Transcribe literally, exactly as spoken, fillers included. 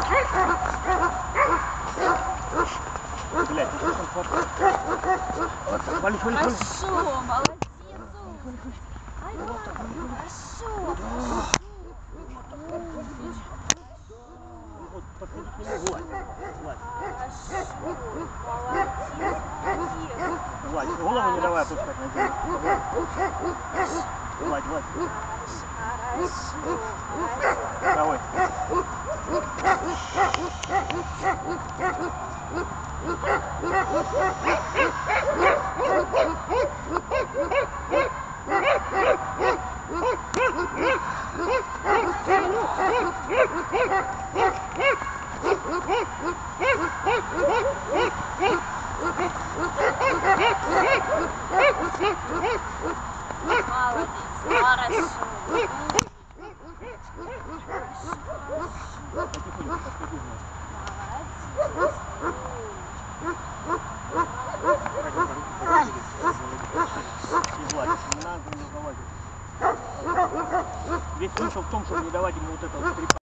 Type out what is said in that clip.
Блядь, ну что там хватает? Вот так, вали, вали, вали. Хорошо, молодец. Ай, хорошо. Вот, подходи к нему, гладь. Гладь. Хорошо, молодец, молодец. Гладь, голову не давай опускать на землю. Гладь, гладь. Хорошо, молодец. Давай. Молодец, хорошо. Потихоньку, подходи. Молодец. И гладь. Не надо не давать. Весь смысл в том, чтобы не давать ему вот это вот трепать.